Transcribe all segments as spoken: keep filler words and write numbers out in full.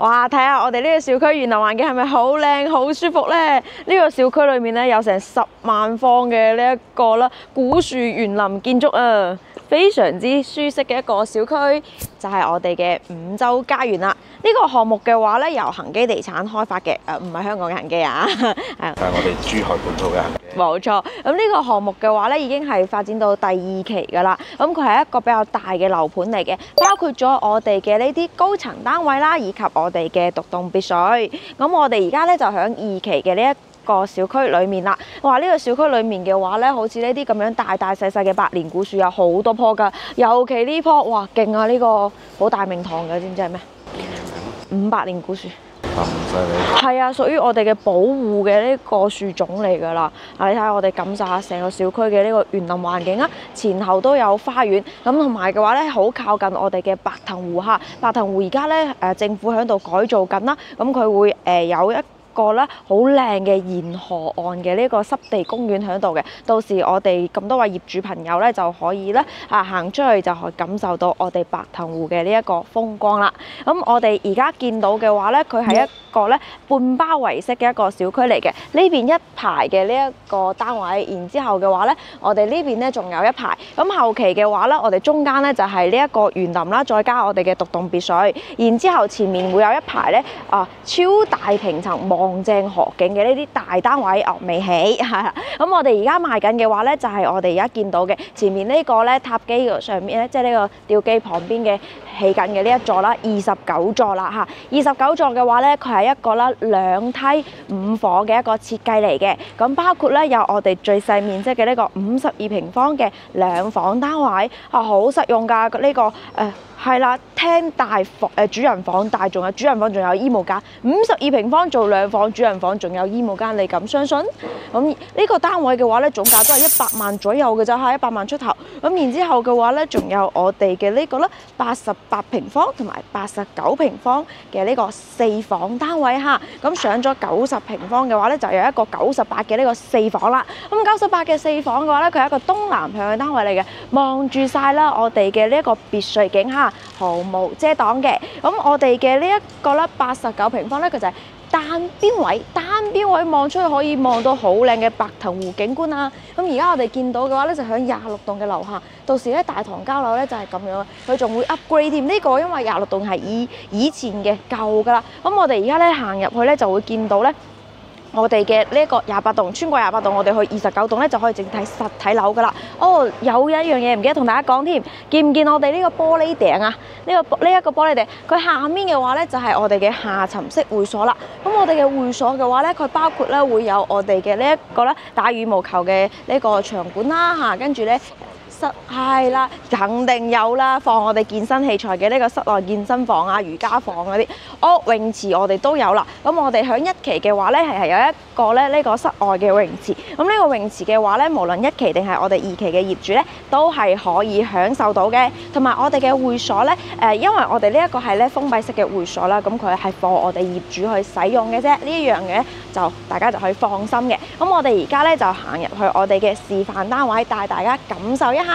哇！睇下我哋呢個小區園林環境係咪好靚、好舒服呢？呢、呢個小區裏面咧有成十萬方嘅呢一個啦古樹園林建築啊，非常之舒適嘅一個小區，就係、是、我哋嘅五洲家園啦。呢、呢個項目嘅話咧，由恒基地產開發嘅，誒唔係香港嘅恒基啊，係我哋珠海本土嘅恒基。 冇錯，咁呢個項目嘅話咧，已經係發展到第二期㗎啦。咁佢係一個比較大嘅樓盤嚟嘅，包括咗我哋嘅呢啲高層單位啦，以及我哋嘅獨棟別墅。咁我哋而家咧就喺二期嘅呢一個小區裡面啦。哇！呢、呢個小區裡面嘅話咧，好似呢啲咁樣大大細細嘅百年古樹有好多棵㗎，尤其呢棵哇勁啊！呢、呢個好大名堂嘅，知唔知係咩？五百年古樹。 咁犀利！ 係啊，屬於我哋嘅保護嘅呢個樹種嚟㗎啦。啊，你睇下我哋感受下成個小區嘅呢個園林環境啊，前後都有花園，咁同埋嘅話咧，好靠近我哋嘅白藤湖嚇。白藤湖而家咧誒政府喺度改造緊啦，咁佢會誒有一個咧好靚嘅沿河岸嘅呢個濕地公園喺度嘅，到時我哋咁多位業主朋友咧就可以咧啊行出去就可以感受到我哋白藤湖嘅呢一個風光啦。咁我哋而家見到嘅話咧，佢係一個咧半包圍式嘅一個小區嚟嘅，呢邊一排嘅呢一個單位，然之後嘅話咧，我哋呢邊咧仲有一排，咁後期嘅話咧，我哋中間咧就係呢一個園林啦，再加我哋嘅獨棟別墅，然之後前面會有一排咧啊超大平層望正河景嘅呢啲大單位，哦未起係啦。咁我哋而家賣緊嘅話咧，就係我哋而家見到嘅前面呢個咧塔基上面咧，即係呢個吊機旁邊嘅起緊嘅呢一座啦，二十九座啦嚇。二十九座嘅話咧，佢係一個啦兩梯五房嘅一個設計嚟嘅。咁包括咧有我哋最細面積嘅呢個五十二平方嘅兩房單位，啊好實用㗎呢、呢個誒。呃係啦，廳大房誒主人房大，仲有主人房仲有衣帽間，五十二平方做兩房，主人房仲有衣帽間，你敢相信？咁呢個單位嘅話咧，總價都係一百萬左右嘅咋嚇，一百萬出頭。咁然之後嘅話咧，仲有我哋嘅呢個啦，八十八平方同埋八十九平方嘅呢個四房單位嚇。咁上咗九十平方嘅話咧，就有一個九十八嘅呢個四房啦。咁九十八嘅四房嘅話咧，佢係一個東南向嘅單位嚟嘅，望住晒啦我哋嘅呢一個別墅景嚇。毫無遮擋嘅，咁我哋嘅呢一個咧八十九平方咧，佢就係單邊位，單邊位望出去可以望到好靚嘅白藤湖景觀啊！咁而家我哋見到嘅話咧，就喺廿六棟嘅樓下，到時咧大堂交樓咧就係咁樣，佢仲會 upgrade 添。呢個因為廿六棟係以以前嘅舊㗎啦，咁我哋而家咧行入去咧就會見到咧。我哋嘅呢一個廿八棟，穿過廿八棟，我哋去二十九棟咧就可以淨睇實體樓噶啦。哦，有一樣嘢唔記得同大家講添，見唔見我哋呢個玻璃頂啊？呢個呢一個玻璃頂，佢下面嘅話咧就係我哋嘅下沉式會所啦。咁我哋嘅會所嘅話咧，佢包括咧會有我哋嘅呢一個咧打羽毛球嘅呢個場館啦嚇，跟住咧。係啦，肯定有啦，放我哋健身器材嘅呢個室內健身房啊、瑜伽房嗰啲，哦泳池我哋都有啦。咁我哋響一期嘅話咧，係係有一個咧呢個室外嘅泳池。咁呢個泳池嘅話咧，無論一期定係我哋二期嘅業主咧，都係可以享受到嘅。同埋我哋嘅會所咧，誒因為我哋呢一個係咧封閉式嘅會所啦，咁佢係放我哋業主去使用嘅啫。呢一樣嘢就大家就可以放心嘅。咁我哋而家咧就行入去我哋嘅示範單位，帶大家感受一下。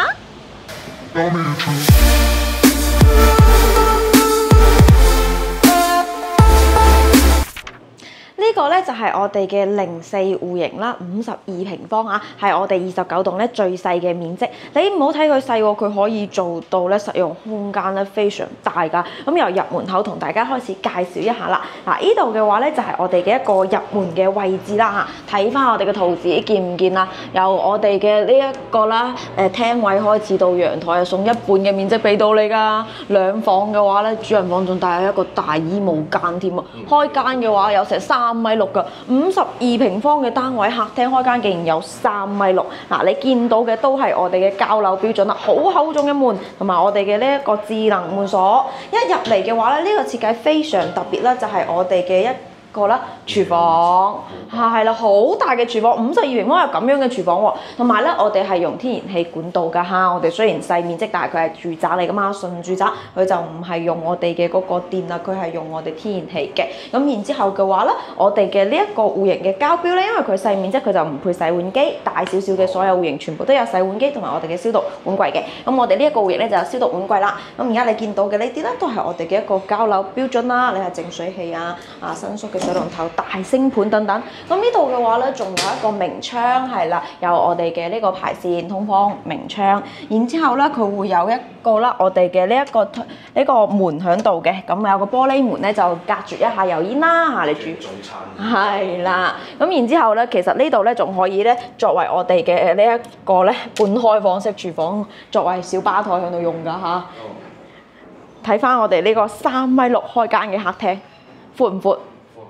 呢個咧就係我哋嘅零四戶型啦，五十二平方啊，係我哋二十九棟咧最細嘅面積。你唔好睇佢細喎，佢可以做到咧實用空間咧非常大㗎。咁由入門口同大家開始介紹一下啦。嗱，呢度嘅話咧就係我哋嘅一個入門嘅位置啦嚇。睇翻我哋嘅圖紙，見唔見啊？由我哋嘅呢一個啦，誒廳位開始到陽台，送一半嘅面積俾到你㗎。兩房嘅話咧，主人房仲帶有一個大衣帽間添啊。開間嘅話有成三米六㗎，五十二平方嘅單位，客廳開間竟然有三米六。嗱，你見到嘅都係我哋嘅交樓標準啦，好厚重嘅門，同埋我哋嘅呢一個智能門鎖。一入嚟嘅話咧，呢個設計非常特別啦，就係我哋嘅一個啦廚房，係啦，好大嘅廚房，五十二平方有咁樣嘅廚房喎。同埋咧，我哋係用天然氣管道㗎嚇。我哋雖然細面積，但係佢係住宅嚟㗎嘛，純住宅，佢就唔係用我哋嘅嗰個電啦，佢係用我哋天然氣嘅。咁然之後嘅話咧，我哋嘅呢一個戶型嘅膠標咧，因為佢細面積，佢就唔配洗碗機，大少少嘅所有戶型全部都有洗碗機同埋我哋嘅消毒碗櫃嘅。咁我哋呢一個戶型咧就有消毒碗櫃啦。咁而家你見到嘅呢啲咧，都係我哋嘅一個交樓標準啦。你係淨水器啊、啊伸縮嘅水龍頭、大星盤等等。咁呢度嘅話咧，仲有一個明窗係啦，有我哋嘅呢個排線通風明窗。然之後咧，佢會有一個啦，我哋嘅呢一個呢、呢個門喺度嘅。咁有個玻璃門咧，就隔絕一下油煙啦嚇。你煮早餐係啦。咁然之後咧，其實呢度咧仲可以咧作為我哋嘅呢一個咧半開放式廚房，作為小吧台喺度用㗎嚇。睇翻我哋呢個三米六開間嘅客廳，闊唔闊？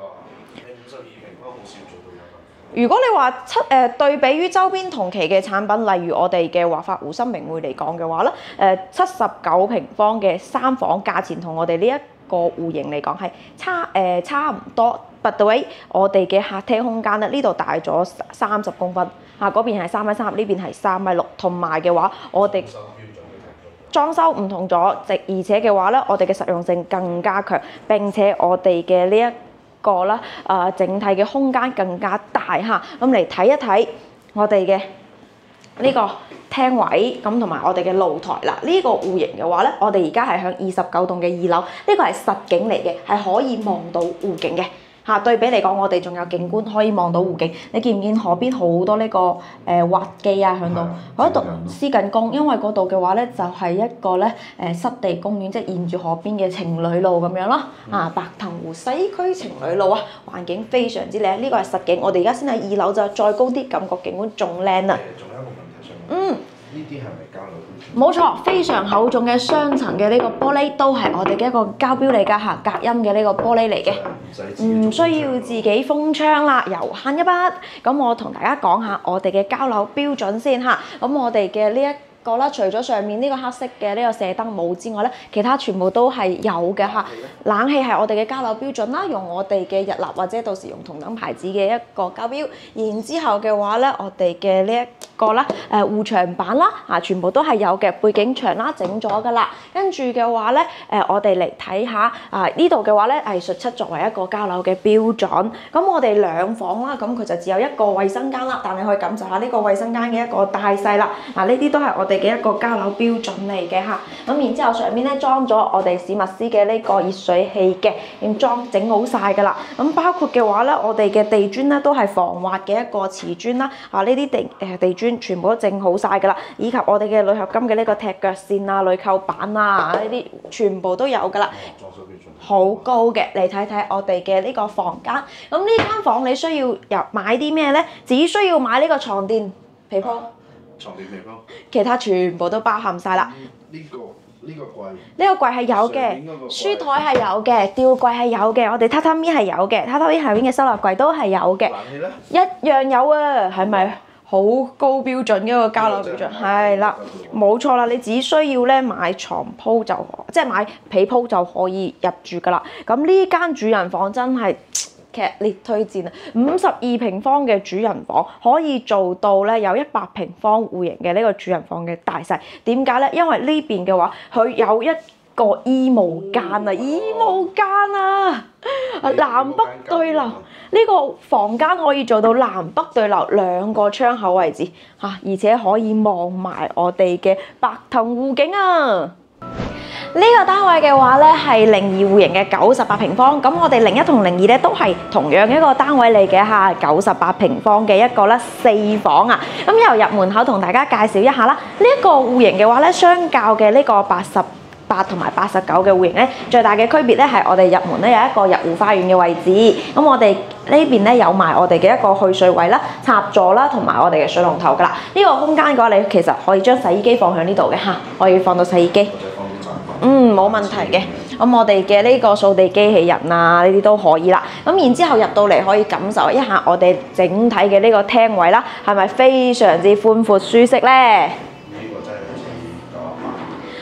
如果你話七誒、呃、對比於周邊同期嘅產品，例如我哋嘅華發湖心明匯嚟講嘅話咧，誒七十九平方嘅三房價錢同我哋呢一個戶型嚟講係差誒、呃、差唔多。But the way 我哋嘅客廳空間咧，呢度大咗三十公分，嚇嗰邊係三米三，呢邊係三米六，同埋嘅話我哋裝修唔同咗，直而且嘅話咧，我哋嘅實用性更加強，並且我哋嘅呢一個啦，誒整體嘅空間更加大嚇。咁嚟睇一睇我哋嘅呢個廳位，咁同埋我哋嘅露台啦。呢、這個戶型嘅話咧，我哋而家係響二十九棟嘅二樓，呢、這個係實景嚟嘅，係可以望到湖景嘅。嚇對比嚟講，我哋仲有景觀可以望到湖景。你見唔見河邊好多呢、這個誒、呃、滑機啊？喺度嗰度施緊工，因為嗰度嘅話咧就係、是、一個咧誒、呃、濕地公園，即係沿住河邊嘅情侶路咁樣咯。嗯、啊，白藤湖西區情侶路啊，環境非常之靚。呢、這個係實景，我哋而家先喺二樓就再高啲，感覺景觀仲靚啊！ 仲有一個問題想問， 嗯， 呢啲係咪膠樓？ 冇錯，非常厚重嘅雙層嘅呢個玻璃都係我哋嘅一個膠標嚟㗎嚇，隔音嘅呢個玻璃嚟嘅，唔需要自己封窗啦，又慳一筆。咁我同大家講下我哋嘅交樓標準先嚇。咁我哋嘅呢一個啦，除咗上面呢個黑色嘅呢個射燈冇之外咧，其他全部都係有嘅嚇。冷氣係我哋嘅交樓標準啦，用我哋嘅日立或者到時用同等牌子嘅一個膠標。然之後嘅話咧，我哋嘅呢一個啦，誒護牆板啦，啊全部都係有嘅，背景牆啦整咗噶啦。跟住嘅話咧，誒我哋嚟睇下啊呢度嘅話咧，藝術漆作為一個交樓嘅標準。咁我哋兩房啦，咁佢就只有一個衛生間啦，但你可以感受下呢個衛生間嘅一個大細啦。嗱呢啲都係我哋嘅一個交樓標準嚟嘅嚇。咁然之後上面咧裝咗我哋史密斯嘅呢個熱水器嘅，已經裝整好晒噶啦。咁包括嘅話咧，我哋嘅地磚咧都係防滑嘅一個瓷磚啦。啊呢啲地誒地磚全部都整好晒㗎啦，以及我哋嘅鋁合金嘅呢個踢腳線啊、鋁扣板啊，呢啲全部都有㗎啦。裝修標準好高嘅，嚟睇睇我哋嘅呢個房間。咁呢間房你需要入買啲咩咧？只需要買呢個床墊、被鋪、 床墊被鋪， 其他全部都包含晒啦。 呢個呢個櫃， 呢個櫃係有嘅，書台係有嘅，吊櫃係有嘅，我哋榻榻米係有嘅，榻榻米下邊嘅收納櫃都係有嘅。冷氣咧？一樣有啊，係咪？好高標準嘅一個交樓標準，係啦，冇錯啦，你只需要咧買床鋪就，即係買被鋪就可以入住噶啦。咁呢間主人房真係劇烈推薦啊！五十二平方嘅主人房可以做到咧有一百平方戶型嘅呢個主人房嘅大細。點解咧？因為呢邊嘅話，佢有一個衣帽間啊，衣帽間啊，南北對流。呢個房間可以做到南北對流兩個窗口位置嚇，而且可以望埋我哋嘅白藤湖景啊！呢個單位嘅話咧係零二戶型嘅九十八平方，咁我哋零一同零二咧都係同樣一個單位嚟嘅嚇，九十八平方嘅一個咧四房啊！咁由入門口同大家介紹一下啦，呢一個戶型嘅話咧，相較嘅呢個八十八同埋八十九嘅戶型咧，最大嘅區別咧係我哋入門咧有一個入戶花園嘅位置，咁我哋呢邊咧有埋我哋嘅一個去水位啦、插座啦，同埋我哋嘅水龍頭噶啦。呢、這個空間嘅話，你其實可以將洗衣機放喺呢度嘅嚇，可以放到洗衣機。嗯，冇問題嘅。咁我哋嘅呢個掃地機器人啊，呢啲都可以啦。咁然之後入到嚟可以感受一下我哋整體嘅呢個廳位啦，係咪非常之寬闊舒適咧？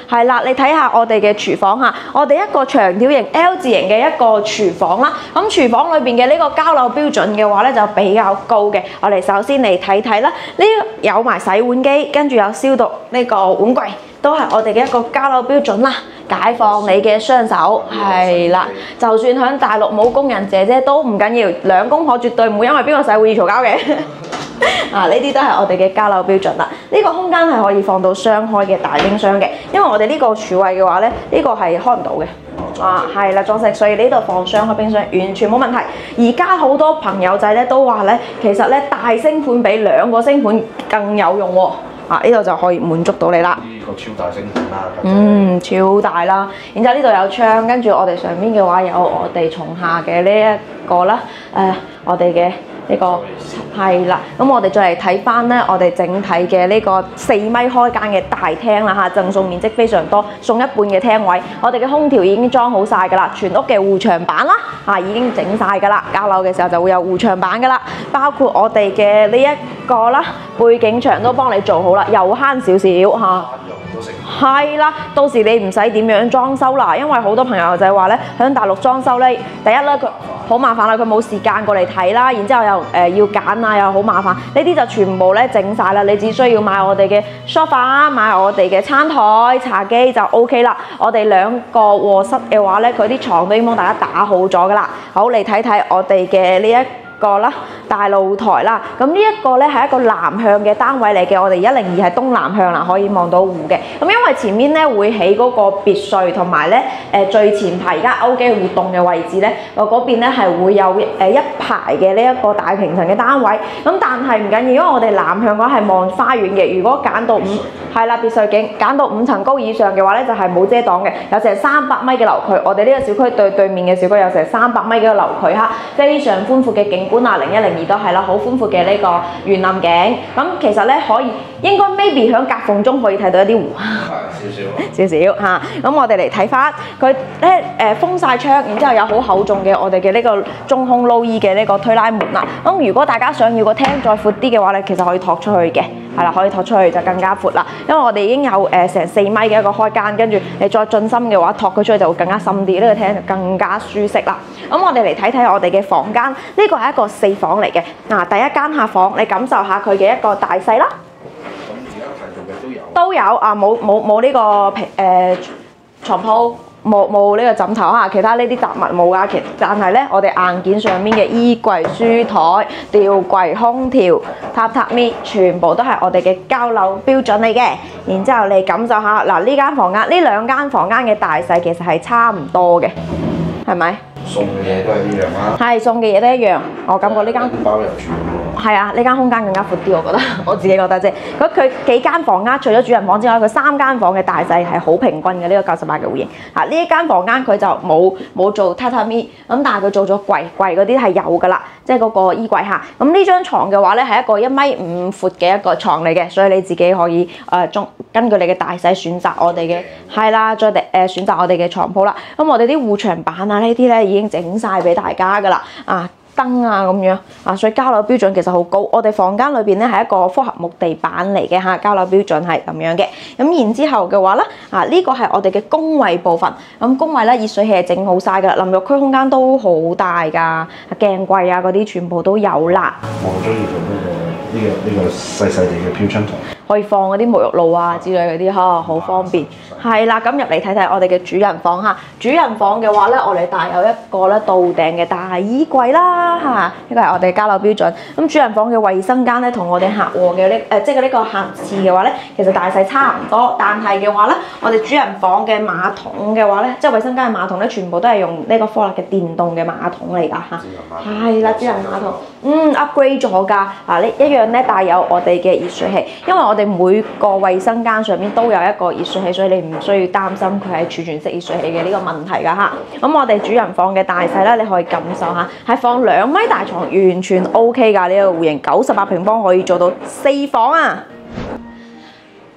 係啦，你睇下我哋嘅廚房嚇，我哋一個長條形 L 字形嘅一個廚房啦。咁廚房裏邊嘅呢個交樓標準嘅話咧就比較高嘅。我哋首先嚟睇睇啦，呢有埋洗碗機，跟住有消毒呢個碗櫃，都係我哋嘅一個交樓標準啦。解放你嘅雙手，係啦，就算喺大陸冇工人姐姐都唔緊要，兩公婆絕對唔會因為邊個洗碗而嘈交嘅。啊，呢啲都係我哋嘅交樓標準啦。呢、這個空間係可以放到雙開嘅大冰箱嘅，因為我哋呢個廚位嘅話咧，呢、這個係開唔到嘅。啊，係啦，裝飾，所以呢度放雙開冰箱完全冇問題。而家好多朋友仔咧都話咧，其實咧大星盤比兩個星盤更有用喎。啊，呢度就可以滿足到你啦。 呢個超大星盤啦， 嗯，超大啦。然之後呢度有窗，跟住我哋上面嘅話有我哋從下嘅呢一個啦。誒、呃，我哋嘅呢個係啦。咁我哋再嚟睇翻咧，我哋整體嘅呢個四米開間嘅大廳啦嚇，贈送面積非常多，送一半嘅廳位。我哋嘅空調已經裝好晒㗎啦，全屋嘅護牆板啦嚇已經整晒㗎啦。交樓嘅時候就會有護牆板㗎啦，包括我哋嘅呢一個啦，背景牆都幫你做好啦，又慳少少嚇。係啦，到時你唔使點樣裝修啦，因為好多朋友就係話咧，喺大陸裝修咧，第一咧佢好麻煩啦，佢冇時間過嚟睇啦，然之後又誒、呃、要揀啊，又好麻煩。呢啲就全部咧整晒啦，你只需要買我哋嘅 sofa， 買我哋嘅餐台、茶几就 O K 啦。我哋兩個臥室嘅話咧，佢啲床都已經幫大家打好咗噶啦。好，嚟睇睇我哋嘅呢一個啦，大露台啦，咁呢一個咧係一個南向嘅單位嚟嘅，我哋一零二係東南向啦，可以望到湖嘅。咁因為前面咧會起嗰個別墅，同埋咧誒最前排而家歐基活動嘅位置咧，我嗰邊咧係會有誒一排嘅呢一個大平層嘅單位。咁但係唔緊要，因為我哋南向嘅話係望花園嘅。如果揀到五係啦別墅景，揀到五層高以上嘅話咧，就係冇遮擋嘅，有成三百米嘅樓距。我哋呢個小區對對面嘅小區有成三百米嘅樓距嚇，非常寬闊嘅景觀啊，零一零二都係啦，好寬闊嘅呢個園林景。咁其實咧可以應該 maybe 響夾縫中可以睇到一啲湖，少少少少嚇。咁我哋嚟睇翻佢咧誒封晒窗，然之後有好厚重嘅我哋嘅呢個中空 low E 嘅呢個推拉門啦。咁如果大家想要個廳再闊啲嘅話咧，其實可以托出去嘅，係啦，可以托出去就更加闊啦。因為我哋已經有誒成四米嘅一個開間，跟住你再進深嘅話，托佢出去就會更加深啲，呢個廳就更加舒適啦。咁我哋嚟睇睇我哋嘅房間，呢個係一個四房嚟嘅。嗱，第一間客房，你感受下佢嘅一個大細啦。 咁而家提到嘅都有。 都有啊，冇冇冇呢個皮誒牀鋪。冇冇呢個枕頭啊，其他呢啲雜物冇啊。其但係咧，我哋硬件上面嘅衣櫃、書台、吊櫃、空調、榻榻米，全部都係我哋嘅交樓標準嚟嘅。然之後你感受下嗱，呢間房間呢兩間房間嘅大細其實係差唔多嘅，係咪？ 送嘅嘢都係一樣啦。 係送嘅嘢都一樣，我感覺呢間包入住喎。 係啊，呢間空間更加闊啲，我覺得我自己覺得啫。咁佢幾間房間，除咗主人房之外，佢三間房嘅大細係好平均嘅。呢、這個九十八嘅戶型啊，呢一間房間佢就冇冇做榻榻米，咁但係佢做咗櫃櫃嗰啲係有㗎啦，即係嗰個衣櫃嚇。咁呢張床嘅話咧係一個一米五闊嘅一個床嚟嘅，所以你自己可以誒中、呃、根據你嘅大細選擇我哋嘅係啦，再誒、呃、選擇我哋嘅床鋪啦。咁我哋啲護牆板啊呢啲咧已經整晒俾大家㗎啦啊！燈啊咁樣啊，所以交樓標準其實好高。我哋房間裏邊咧係一個複合木地板嚟嘅嚇，交樓標準係咁樣嘅。咁然之後嘅話咧啊，呢個係我哋嘅工位部分。咁工位咧熱水器係整好晒㗎啦，淋浴區空間都好大㗎，鏡櫃啊嗰啲全部都有啦。 我好中意做呢個呢個呢個細細地嘅飄窗台， 可以放嗰啲沐浴露啊之類嗰啲呵，好方便。係啦，咁入嚟睇睇我哋嘅主人房嚇。主人房嘅話咧，我哋帶有一個咧到頂嘅大衣櫃啦嚇，呢個係我哋交樓標準。咁主人房嘅衛生間咧，同我哋客戶嘅呢誒，即係呢個客廁嘅話咧，其實大細差唔多，但係嘅話咧，我哋主人房嘅馬桶嘅話咧，即係衛生間嘅馬桶咧，全部都係用呢個科勒嘅電動嘅馬桶嚟㗎嚇。係啦，智能馬桶，嗯 upgrade 咗㗎。啊，呢一樣咧帶有我哋嘅熱水器，因為我哋每個衛生間上面都有一個熱水器，所以你唔需要擔心佢係儲存式熱水器嘅呢個問題㗎嚇。咁我哋主人房嘅大細咧，你可以感受下，係放兩米大床，完全 O K 㗎。呢個戶型九十八平方可以做到四房啊！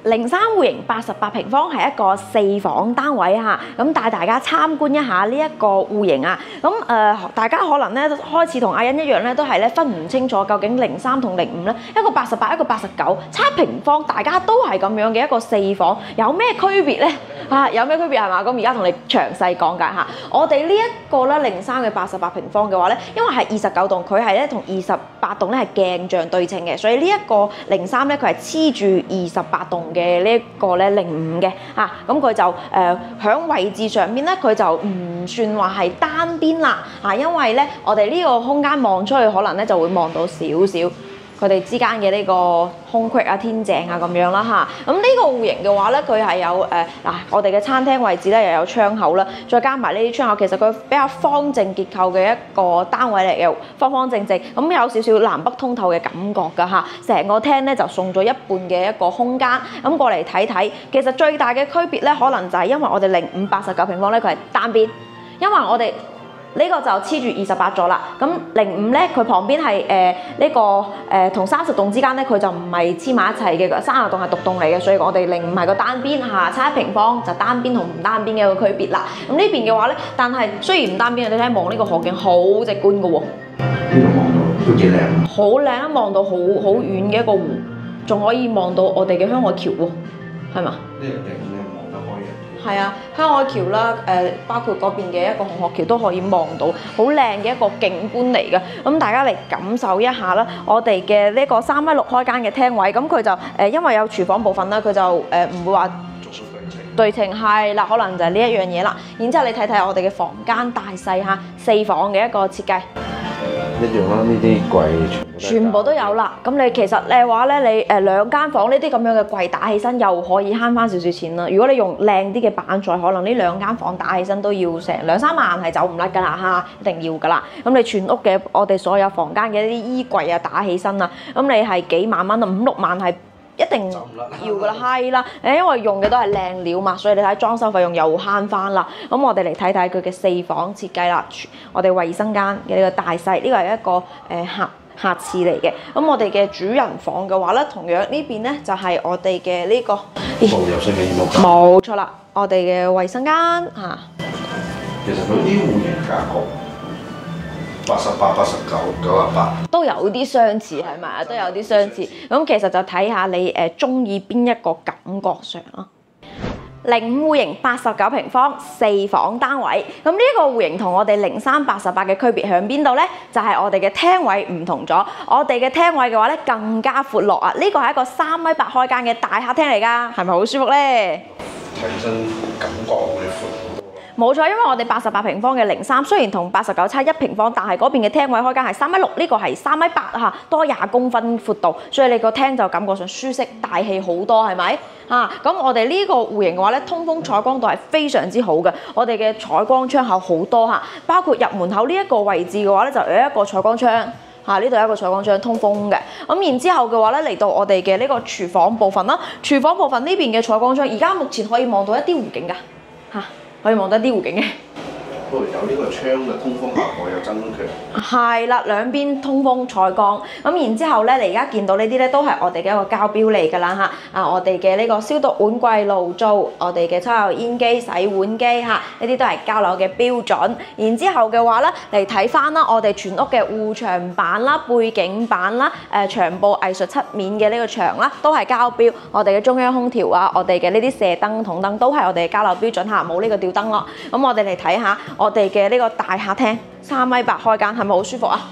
零三戶型八十八平方係一個四房單位嚇，咁帶大家參觀一下呢一個戶型啊。咁誒、呃，大家可能咧開始同阿欣一樣咧，都係咧分唔清楚究竟零三同零五咧，一個八十八，一個八十九，差平方，大家都係咁樣嘅一個四房，有咩區別咧？啊，有咩區別係嘛？咁而家同你詳細講解下。我哋呢一個咧零三嘅八十八平方嘅話咧，因為係二十九棟，佢係咧同二十八棟咧係鏡像對稱嘅，所以呢一個零三咧佢係黐住二十八棟嘅呢一個咧零五嘅啊，咁佢就誒喺、呃、位置上面咧，佢就唔算話係單邊啦啊，因為咧我哋呢個空間望出去可能咧就會望到少少佢哋之間嘅呢個空隙啊、天井啊咁樣啦嚇。咁呢個戶型嘅話咧，佢係有誒嗱、呃，我哋嘅餐廳位置咧又有窗口啦，再加埋呢啲窗口，其實佢比較方正結構嘅一個單位嚟嘅，方方正正，咁有少少南北通透嘅感覺㗎嚇。成個廳咧就送咗一半嘅一個空間，咁過嚟睇睇，其實最大嘅區別咧，可能就係因為我哋零五八十九平方咧，佢係單邊，因為我哋呢個就黐住二十八座啦，咁零五咧佢旁邊係誒呢個誒同三十棟之間咧，佢就唔係黐埋一齊嘅，三十棟係獨棟嚟嘅，所以我哋零五係個單邊嚇，差一平方就單邊同唔單邊嘅一個區別啦。咁呢邊嘅話咧，但係雖然唔單邊，你睇望呢個河景好直觀嘅喎， 呢度望到都幾靚， 好靚啊！望到好好遠嘅一個湖，仲可以望到我哋嘅香海橋喎，係嘛？ 呢個景咧望得開嘅。 係啊，香海橋啦，誒、呃、包括嗰邊嘅一個紅鶴橋都可以望到，好靚嘅一個景觀嚟嘅。咁大家嚟感受一下啦，我哋嘅呢個三米六開間嘅廳位，咁佢就誒、呃、因為有廚房部分啦，佢就誒唔、呃、會話對稱係啦，可能就係呢一樣嘢啦。然之後你睇睇我哋嘅房間大細嚇，四房嘅一個設計。 一樣啦，呢啲櫃全部都有啦。咁你其實嘅話咧，你誒兩間房呢啲咁樣嘅櫃打起身，又可以慳翻少少錢啦。如果你用靚啲嘅板材，可能呢兩間房打起身都要成兩三萬，係走唔甩㗎啦嚇，一定要㗎啦。咁你全屋嘅我哋所有房間嘅一啲衣櫃啊打起身啊，咁你係幾萬蚊啊，五六萬係一定要㗎啦，係啦，誒，因為用嘅都係靚料嘛，所以你睇裝修費用又慳翻啦。咁我哋嚟睇睇佢嘅四房設計啦，我哋衞生間嘅呢個大細，呢個係一個誒、呃、客客廁嚟嘅。咁我哋嘅主人房嘅話咧，同樣呢邊咧就係我哋嘅呢個部有聲嘅衣帽架， 冇錯啦，我哋嘅衞生間嚇。 其實佢啲戶型格局。八十八、八十九、九十八都有啲相似係咪啊？都有啲相似。咁其實就睇下你誒中意邊一個感覺上咯。零五戶型八十九平方四房單位，咁呢個戶型同我哋零三八十八嘅區別喺邊度呢？就係、是、我哋嘅廳位唔同咗。我哋嘅廳位嘅話咧更加闊落啊！呢個係一個三米八開間嘅大客廳嚟㗎，係咪好舒服呢？ 睇起身感覺會闊。 冇錯，因為我哋八十八平方嘅零三，雖然同八十九差一平方，但係嗰邊嘅廳位開間係三米六，呢個係三米八嚇，多廿公分闊度，所以你個廳就感覺上舒適大氣好多，係咪啊？咁我哋呢個戶型嘅話咧，通風採光度係非常之好嘅，我哋嘅採光窗口好多嚇，包括入門口呢一個位置嘅話咧，就有一個採光窗。嚇！呢度有一個採光窗通風嘅，咁然之後嘅話咧，嚟到我哋嘅呢個廚房部分啦，廚房部分呢邊嘅採光窗，而家目前可以望到一啲湖景㗎嚇。可以望到啲湖景嘅， 不過有呢個窗嘅通風效果有增強。 係啦，兩邊通風採光，咁然之後咧，你而家見到呢啲咧都係我哋嘅一個交標嚟㗎啦嚇。啊，我哋嘅呢個消毒碗櫃爐灶，我哋嘅抽油煙機、洗碗機嚇，呢啲都係交樓嘅標準。然之後嘅話咧，嚟睇翻啦，我哋全屋嘅護牆板啦、背景板啦、誒牆布藝術漆面嘅呢個牆啦，都係交標。我哋嘅中央空調啊，我哋嘅呢啲射燈、筒燈都係我哋嘅交樓標準嚇，冇呢個吊燈咯。咁我哋嚟睇下我哋嘅呢個大客廳，三米八開間，係咪好舒服啊？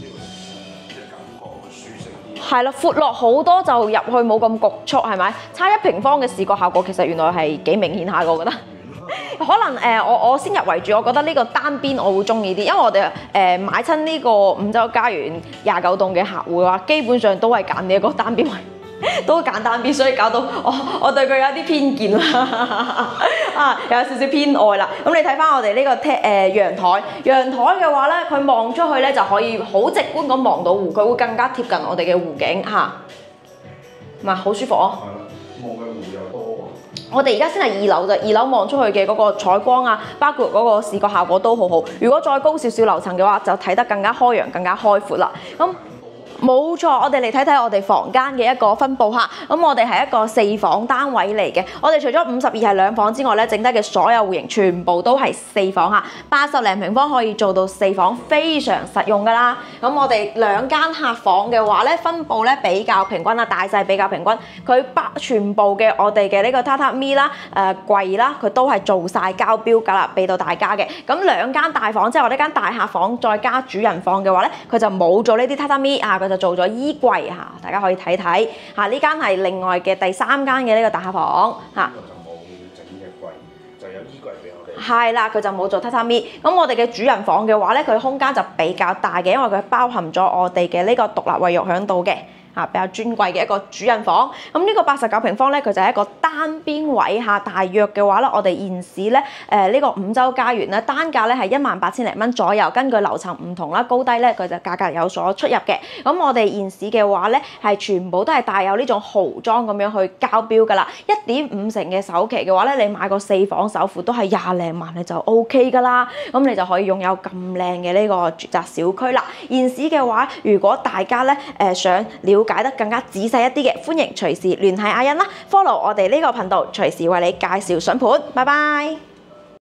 係啦，闊落好多就入去冇咁局促，係咪？差一平方嘅視覺效果其實原來係幾明顯下嘅，我覺得。可能誒、呃，我我先入為主，我覺得呢個單邊我會中意啲，因為我哋誒、呃、買親呢個五洲家園廿九棟嘅客戶嘅話，基本上都係揀呢一個單邊位。都簡單啲，所以搞到我我對佢有啲偏見啦，啊有少少偏愛啦。咁你睇翻我哋呢個廳誒陽台，陽台嘅話咧，佢望出去咧就可以好直觀咁望到湖，佢會更加貼近我哋嘅湖景嚇，唔係好舒服哦。 係啦，望嘅湖又多喎。 我哋而家先係二樓啫，二樓望出去嘅嗰個採光啊，包括嗰個視覺效果都好好。如果再高少少樓層嘅話，就睇得更加開揚、更加開闊啦。咁冇錯，我哋嚟睇睇我哋房間嘅一個分佈嚇。咁我哋係一個四房單位嚟嘅。我哋除咗五十二係兩房之外咧，剩低嘅所有戶型全部都係四房嚇。八十零平方可以做到四房，非常實用㗎啦。咁我哋兩間客房嘅話咧，分佈咧比較平均啦，大細比較平均。佢包全部嘅我哋嘅呢個榻榻米啦、誒櫃啦，佢都係做晒交標㗎啦，俾到大家嘅。咁兩間大房，即係我呢間大客房再加主人房嘅話咧，佢就冇做呢啲榻榻米啊，佢就做咗衣櫃嚇，大家可以睇睇嚇。呢間係另外嘅第三間嘅呢個大客房嚇。 就冇整嘅櫃，就有衣櫃俾我哋。 係啦，佢就冇做榻榻米。咁我哋嘅主人房嘅話咧，佢空間就比較大嘅，因為佢包含咗我哋嘅呢個獨立衛浴喺度嘅。啊，比較尊貴嘅一個主人房，咁呢個八十九平方咧，佢就係一個單邊位嚇，大約嘅話咧，我哋現時咧誒呢個五洲家園咧單價咧係一萬八千零蚊左右，根據樓層唔同啦，高低咧佢就價格有所出入嘅。咁我哋現時嘅話咧係全部都係帶有呢種豪裝咁樣去交標㗎啦，一點五成嘅首期嘅話咧，你買個四房首付都係廿零萬你就 O K 㗎啦，咁你就可以擁有咁靚嘅呢個住宅小區啦。現時嘅話，如果大家咧誒、呃、想了解得更加仔細一啲嘅，歡迎隨時聯繫阿欣啦 ，follow 我哋呢個頻道，隨時為你介紹筍盤。拜拜。